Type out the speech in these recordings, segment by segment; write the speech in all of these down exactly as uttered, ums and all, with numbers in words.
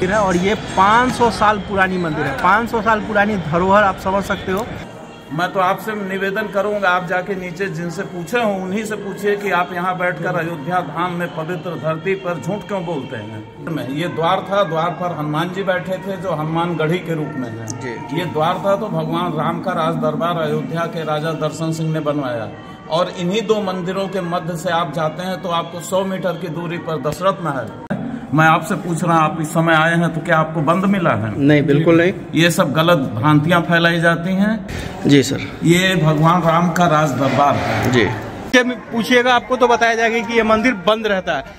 है और ये पाँच सौ साल पुरानी मंदिर है। पाँच सौ साल पुरानी धरोहर, आप समझ सकते हो। मैं तो आपसे निवेदन करूंगा, आप जाके नीचे जिनसे पूछे हो उन्हीं से पूछिए कि आप यहाँ बैठकर अयोध्या धाम में पवित्र धरती पर झूठ क्यों बोलते हैं। ये द्वार था, द्वार पर हनुमान जी बैठे थे जो हनुमान गढ़ी के रूप में है। ये द्वार था तो भगवान राम का राज दरबार अयोध्या के राजा दर्शन सिंह ने बनवाया। और इन्हीं दो मंदिरों के मध्य से आप जाते हैं तो आपको सौ मीटर की दूरी पर दशरथ महल। मैं आपसे पूछ रहा हूँ, आप इस समय आए हैं तो क्या आपको बंद मिला है? नहीं, बिल्कुल नहीं। ये सब गलत भ्रांतियां फैलाई जाती हैं। जी सर, ये भगवान राम का राज दरबार है। जी, पूछिएगा आपको तो बताया जाएगा कि ये मंदिर बंद रहता है।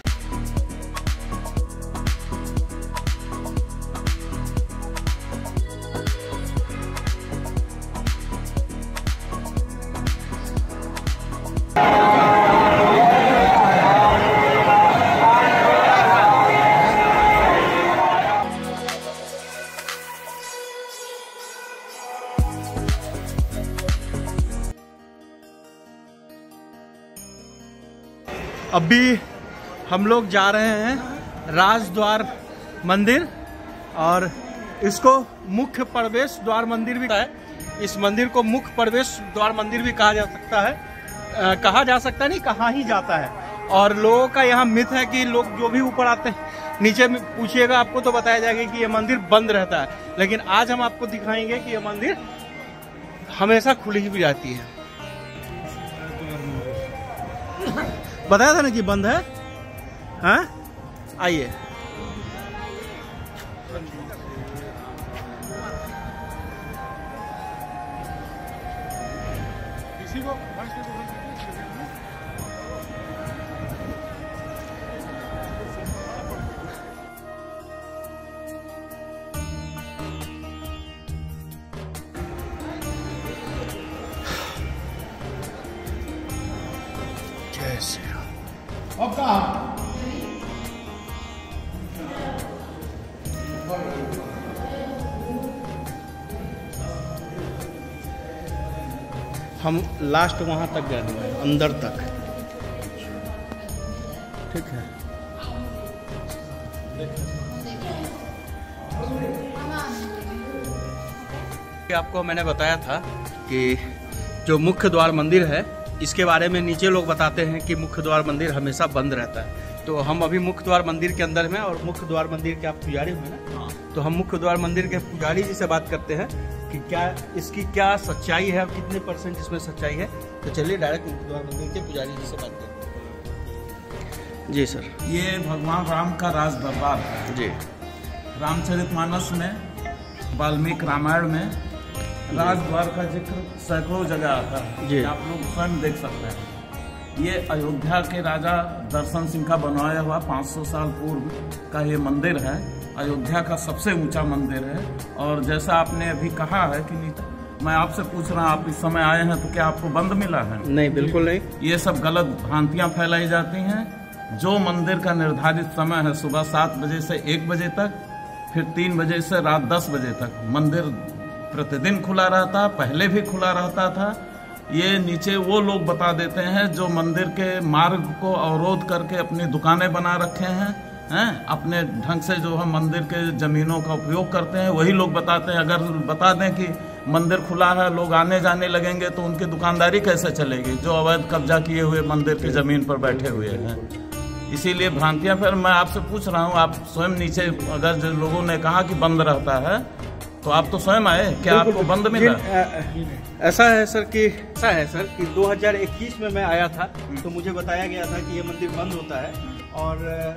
अभी हम लोग जा रहे हैं राजद्वार मंदिर और इसको मुख्य प्रवेश द्वार मंदिर भी है। इस मंदिर को मुख्य प्रवेश द्वार मंदिर भी कहा जा सकता है। आ, कहा जा सकता नहीं, कहा ही जाता है। और लोगों का यहाँ मिथ है कि लोग जो भी ऊपर आते हैं, नीचे में पूछिएगा आपको तो बताया जाएगा कि ये मंदिर बंद रहता है। लेकिन आज हम आपको दिखाएंगे कि ये मंदिर हमेशा खुली भी रहती है। बताया था ना कि बंद है। हाँ, आइए। किसी को कैसे अब कहा हम लास्ट वहां तक गए हुए हैं, अंदर तक। ठीक है, आपको मैंने बताया था कि जो मुख्य द्वार मंदिर है इसके बारे में नीचे लोग बताते हैं कि मुख्य द्वार मंदिर हमेशा बंद रहता है। तो हम अभी मुख्य द्वार मंदिर के अंदर में, और मुख्य द्वार मंदिर के आप पुजारी हुए ना, तो हम मुख्य द्वार मंदिर के पुजारी जी से बात करते हैं कि क्या इसकी क्या सच्चाई है, कितने परसेंट इसमें सच्चाई है। तो चलिए डायरेक्ट मुख्य द्वार मंदिर के पुजारी जी से बात करते हैं। जी सर, ये भगवान राम का राज दरबार है। जी, रामचरितमानस में, वाल्मीकि रामायण में राजद्वार का जिक्र सैकड़ों जगह आता है। आप लोग स्वयं देख सकते हैं। ये अयोध्या के राजा दर्शन सिंह का बनवाया हुआ पाँच सौ साल पूर्व का ये मंदिर है। अयोध्या का सबसे ऊंचा मंदिर है। और जैसा आपने अभी कहा है कि मैं आपसे पूछ रहा हूँ, आप इस समय आए हैं तो क्या आपको बंद मिला है? नहीं, बिल्कुल नहीं। ये सब गलत भ्रांतियां फैलाई जाती हैं। जो मंदिर का निर्धारित समय है सुबह सात बजे से एक बजे तक, फिर तीन बजे से रात दस बजे तक मंदिर प्रतिदिन खुला रहता, पहले भी खुला रहता था। ये नीचे वो लोग बता देते हैं जो मंदिर के मार्ग को अवरोध करके अपनी दुकानें बना रखे हैं, हैं अपने ढंग से जो है मंदिर के जमीनों का उपयोग करते हैं, वही लोग बताते हैं। अगर बता दें कि मंदिर खुला है, लोग आने जाने लगेंगे तो उनकी दुकानदारी कैसे चलेगी, जो अवैध कब्जा किए हुए मंदिर की जमीन पर बैठे हुए हैं। इसीलिए भ्रांतियां। फिर मैं आपसे पूछ रहा हूँ, आप स्वयं नीचे, अगर जो लोगों ने कहा कि बंद रहता है तो आप तो स्वयं आए, क्या आपको बंद मिला? ऐसा है सर कि ऐसा है सर कि दो हज़ार इक्कीस में मैं आया था तो मुझे बताया गया था कि ये मंदिर बंद होता है। और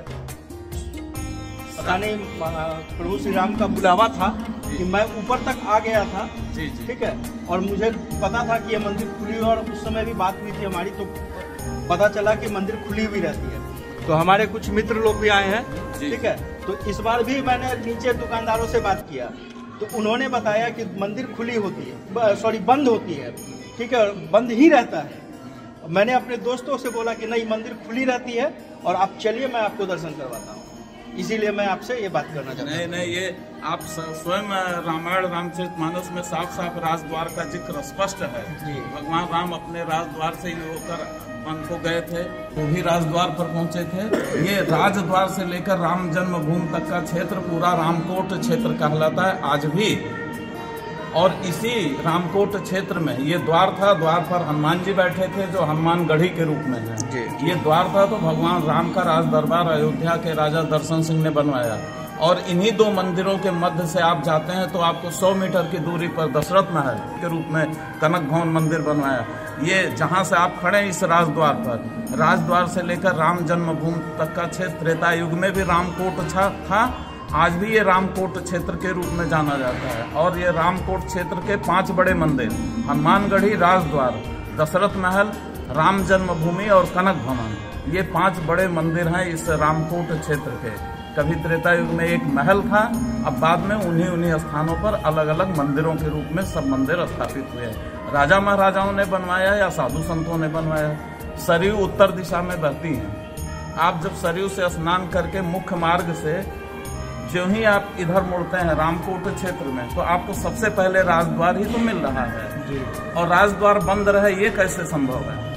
पता नहीं प्रभु श्री राम का बुलावा था कि मैं ऊपर तक आ गया था। जी जी, ठीक है। और मुझे पता था कि ये मंदिर खुली, और उस समय भी बात हुई थी हमारी, तो पता चला कि मंदिर खुली हुई रहती है। तो हमारे कुछ मित्र लोग भी आए हैं। ठीक है। तो इस बार भी मैंने नीचे दुकानदारों से बात किया तो उन्होंने बताया कि मंदिर खुली होती है, सॉरी बंद होती है। ठीक है, बंद ही रहता है। मैंने अपने दोस्तों से बोला कि नहीं, मंदिर खुली रहती है और आप चलिए मैं आपको दर्शन करवाता हूँ। इसीलिए मैं आपसे ये बात करना चाहता हूँ। नहीं नहीं, ये आप स्वयं रामायण रामचरितमानस में साफ साफ राजद्वार का जिक्र स्पष्ट है। भगवान राम अपने राजद्वार से ही होकर को गए थे, वो भी राजद्वार पर पहुंचे थे। ये राजद्वार से लेकर राम जन्मभूमि तक का क्षेत्र पूरा रामकोट क्षेत्र कहलाता है आज भी। और इसी रामकोट क्षेत्र में ये द्वार था, द्वार पर हनुमान जी बैठे थे जो हनुमान गढ़ी के रूप में है। ये द्वार था तो भगवान राम का राज दरबार अयोध्या के राजा दर्शन सिंह ने बनवाया। और इन्हीं दो मंदिरों के मध्य से आप जाते हैं तो आपको सौ मीटर की दूरी पर दशरथ महल के रूप में कनक भवन मंदिर बनवाया। ये जहां से आप खड़े हैं इस राजद्वार पर, राजद्वार से लेकर राम जन्मभूमि तक का क्षेत्र त्रेता युग में भी रामकोट था, आज भी ये रामकोट क्षेत्र के रूप में जाना जाता है। और ये रामकोट क्षेत्र के पांच बड़े मंदिर, हनुमानगढ़ी, राजद्वार, दशरथ महल, राम जन्मभूमि और कनक भवन, ये पांच बड़े मंदिर हैं इस रामकोट क्षेत्र के। कभी त्रेता युग में एक महल था, अब बाद में उन्हीं उन्हीं स्थानों पर अलग अलग मंदिरों के रूप में सब मंदिर स्थापित हुए। राजा महाराजाओं ने बनवाया या साधु संतों ने बनवाया। सरयू उत्तर दिशा में बहती है। आप जब सरयू से स्नान करके मुख्य मार्ग से जो ही आप इधर मुड़ते हैं रामकोट क्षेत्र में, तो आपको सबसे पहले राजद्वार ही तो मिल रहा है। और राजद्वार बंद रहे ये कैसे संभव है?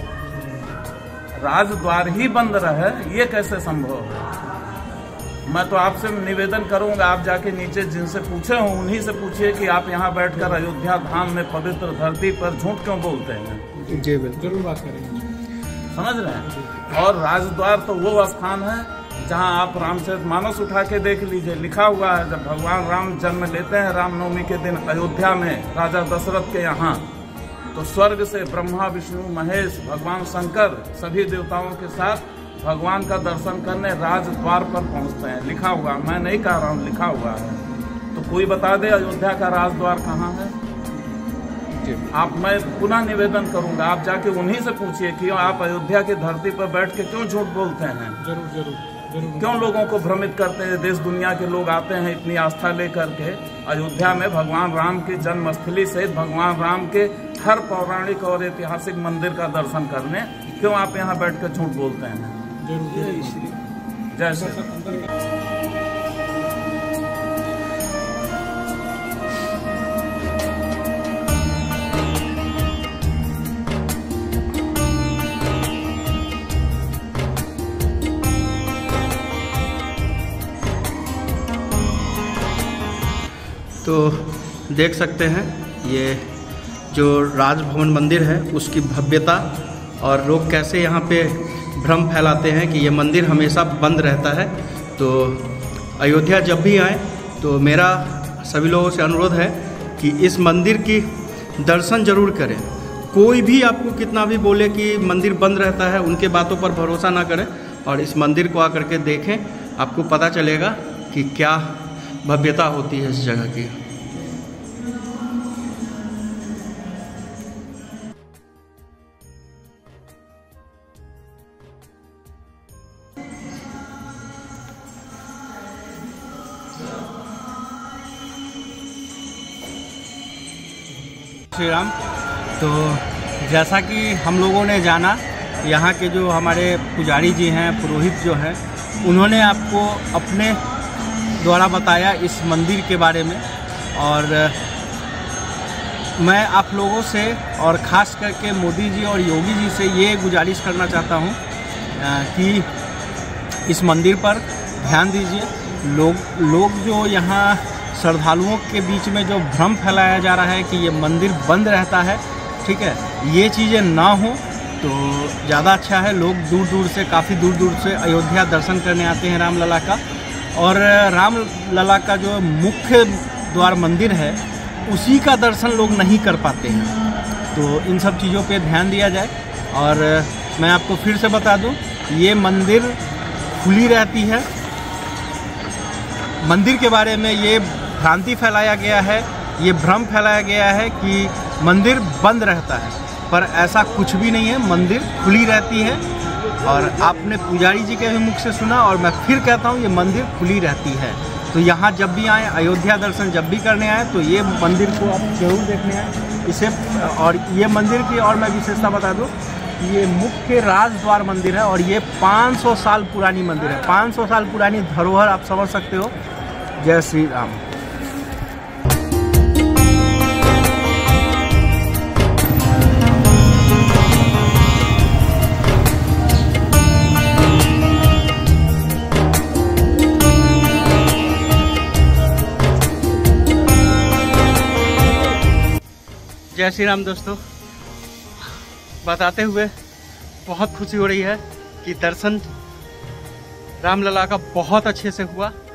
राजद्वार ही बंद रहे ये कैसे संभव है? मैं तो आपसे निवेदन करूंगा, आप जाके नीचे जिनसे पूछे हो उन्हीं से पूछिए कि आप यहाँ बैठकर अयोध्या धाम में पवित्र धरती पर झूठ क्यों बोलते हैं। जी बिल्कुल, जरूर बात करेंगे। समझ रहे हैं? और राजद्वार तो वो स्थान है जहाँ आप रामचरितमानस उठा के देख लीजिए, लिखा हुआ है जब भगवान राम जन्म लेते हैं रामनवमी के दिन अयोध्या में राजा दशरथ के यहाँ, तो स्वर्ग से ब्रह्मा विष्णु महेश भगवान शंकर सभी देवताओं के साथ भगवान का दर्शन करने राजद्वार पर पहुंचते हैं। लिखा हुआ, मैं नहीं कह रहा हूँ, लिखा हुआ है। तो कोई बता दे अयोध्या का राजद्वार कहाँ है? आप, मैं पुनः निवेदन करूंगा, आप जाके उन्हीं से पूछिए कि आप अयोध्या की धरती पर बैठ के क्यों झूठ बोलते हैं। जरूर जरूर जरूर क्यों लोगों को भ्रमित करते हैं? देश दुनिया के लोग आते हैं इतनी आस्था लेकर के अयोध्या में भगवान राम की जन्मस्थली सहित भगवान राम के हर पौराणिक और ऐतिहासिक मंदिर का दर्शन करने। क्यों आप यहाँ बैठ कर झूठ बोलते हैं? जय श्री तो देख सकते हैं ये जो राजभवन मंदिर है उसकी भव्यता, और लोग कैसे यहाँ पे भ्रम फैलाते हैं कि ये मंदिर हमेशा बंद रहता है। तो अयोध्या जब भी आए तो मेरा सभी लोगों से अनुरोध है कि इस मंदिर की दर्शन जरूर करें। कोई भी आपको कितना भी बोले कि मंदिर बंद रहता है, उनके बातों पर भरोसा ना करें और इस मंदिर को आकर के देखें, आपको पता चलेगा कि क्या भव्यता होती है इस जगह की। श्री राम। तो जैसा कि हम लोगों ने जाना, यहाँ के जो हमारे पुजारी जी हैं, पुरोहित जो हैं, उन्होंने आपको अपने द्वारा बताया इस मंदिर के बारे में। और मैं आप लोगों से और ख़ास करके मोदी जी और योगी जी से ये गुजारिश करना चाहता हूँ कि इस मंदिर पर ध्यान दीजिए। लोग लोग जो यहाँ श्रद्धालुओं के बीच में जो भ्रम फैलाया जा रहा है कि ये मंदिर बंद रहता है, ठीक है, ये चीज़ें ना हो तो ज़्यादा अच्छा है। लोग दूर दूर से, काफ़ी दूर दूर से अयोध्या दर्शन करने आते हैं रामलला का। और रामलला का जो मुख्य द्वार मंदिर है उसी का दर्शन लोग नहीं कर पाते हैं। तो इन सब चीज़ों पे ध्यान दिया जाए। और मैं आपको फिर से बता दूं, ये मंदिर खुली रहती है। मंदिर के बारे में ये भ्रांति फैलाया गया है, ये भ्रम फैलाया गया है कि मंदिर बंद रहता है, पर ऐसा कुछ भी नहीं है। मंदिर खुली रहती है और आपने पुजारी जी के भी मुख से सुना, और मैं फिर कहता हूँ ये मंदिर खुली रहती है। तो यहाँ जब भी आएँ, अयोध्या दर्शन जब भी करने आए, तो ये मंदिर को आप जरूर देखने आए इसे। और ये मंदिर की और मैं विशेषता बता दूँ, ये मुख्य राजद्वार मंदिर है और ये पाँच सौ साल पुरानी मंदिर है। पाँच सौ साल पुरानी धरोहर आप समझ सकते हो। जय श्री राम। जय श्री राम दोस्तों। बताते हुए बहुत खुशी हो रही है कि दर्शन रामलला का बहुत अच्छे से हुआ।